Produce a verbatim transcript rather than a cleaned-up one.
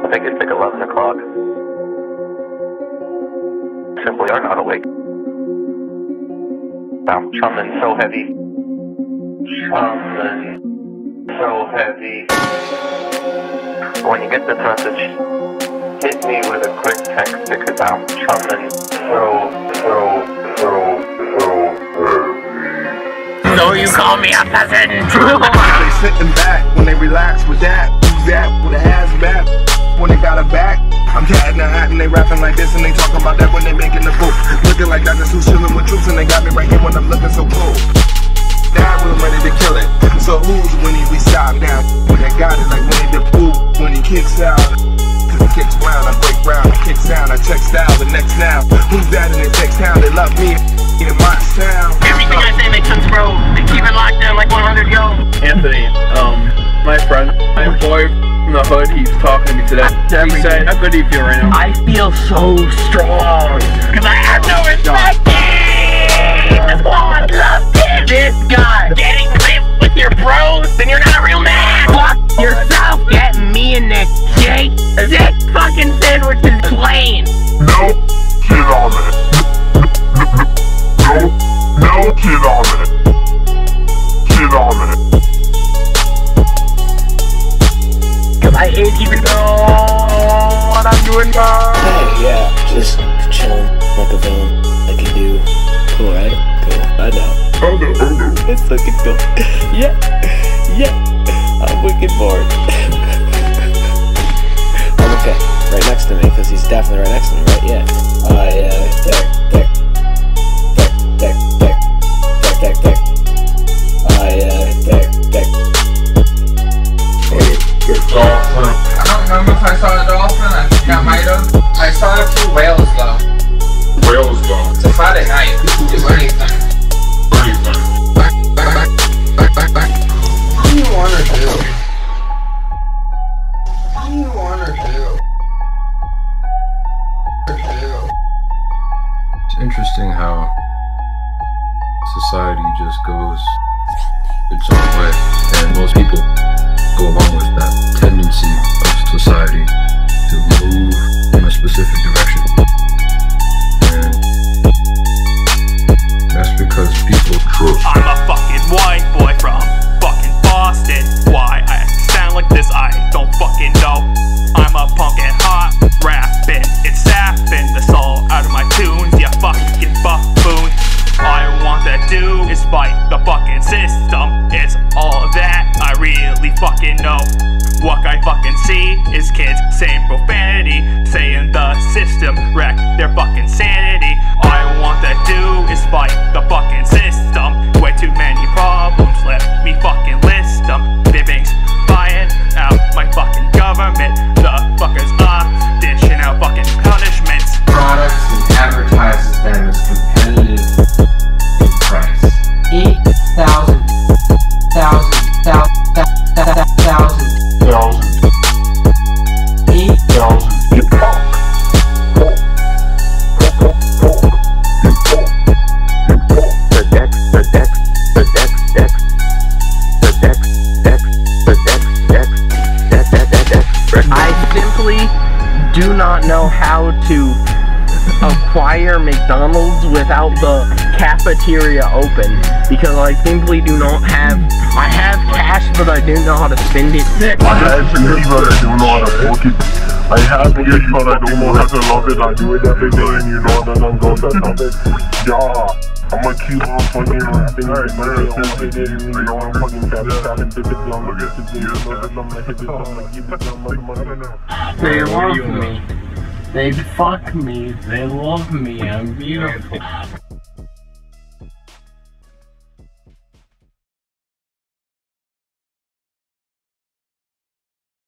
I think it's like eleven o'clock. Simply are not awake. I'm chumming so heavy. Chumming so heavy. When you get this message, hit me with a quick text because I'm chumming so, so, so, so heavy. So you call me a peasant? They sitting back when they relax with that. Who's that with a hazmat? When they got a back, I'm tatting a hat and they rapping like this and they talk about that when they making the book. Looking like Doctor Seuss chilling with troops and they got me right here when I'm looking so cool. Dad was ready to kill it. So who's Winnie? We stop now. When they got it like Winnie the Pooh when he kicks out. Cause he kicks round, I break round, I kick sound, I check style, the next now. Who's that in the text town? They love me in my sound. Everything I say makes sense, bro. They keep it locked down like one hundred, yo. Anthony, um, my friend, my boy from the hood, he's talking to me today. He said, how good do you feel right now? I feel so strong. Cause I have no respect. This one loves it. This guy getting lit with your bros, then you're not a real man. Fuck yourself, getting me in the cake. This fucking sandwich is plain. No kid on it. No, no kid on it. Kid on it. Cause I ain't even know what I'm doing now. Hey, yeah, just chilling like a villain, like you do. Cool, right? Cool, I know. It's looking cool. Yeah, yeah, I'm wicked bored. I'm okay, right next to me, because he's definitely right next to me, right? Yeah. Uh, yeah, there, there, there, there, there, there, there, there. Uh, yeah, there, there. I don't remember if I saw a dolphin, I think I might have. I saw a few whales though. Whales though. It's a Friday night, you can do anything. Anything. Back, back, back, back, back, back. What do you wanna do? What do you wanna do? It's interesting how society just goes its own way, and most people go along with that tendency of society to move in a specific direction. And that's because people trust. I'm a fucking white boy from fucking Boston. Why I sound like this, I don't fucking know. I'm a punk and hot rapping, it's sapping the soul out of my tunes, you fucking buffoon. All I want to do is fight the fucking system. It's all that I really fucking know. What I fucking see is kids saying profanity, saying the system wrecked their fucking sanity. All I want to do is fight the fucking system. Way too many problems, let me fucking list them. Bibbing's buying out my fucking government. The fuckers are dishing out fucking punishments. Products and advertises them as competitive in price. Eight thousand, thousand, thousand, thousand, thousand, Thousand. eight Thousand. You talk. Talk. Talk. Talk. You talk. You talk. The deck, the deck, the deck, deck. The deck, deck, the deck, deck. Deck, deck, deck, deck. I simply do not know how to acquire McDonald's without the cafeteria open, because I simply do not have, I have cash but I don't know how to spend it. I have cash but I don't know how to work it. I have cash but I don't know how to love it. I do it every day and you know that I'm gonna love it. Yeah, I'ma keep on fucking rapping. Alright, man, you know I'm fucking tapping, tapping, tapping, They love me. They fuck me. They love me. I'm beautiful.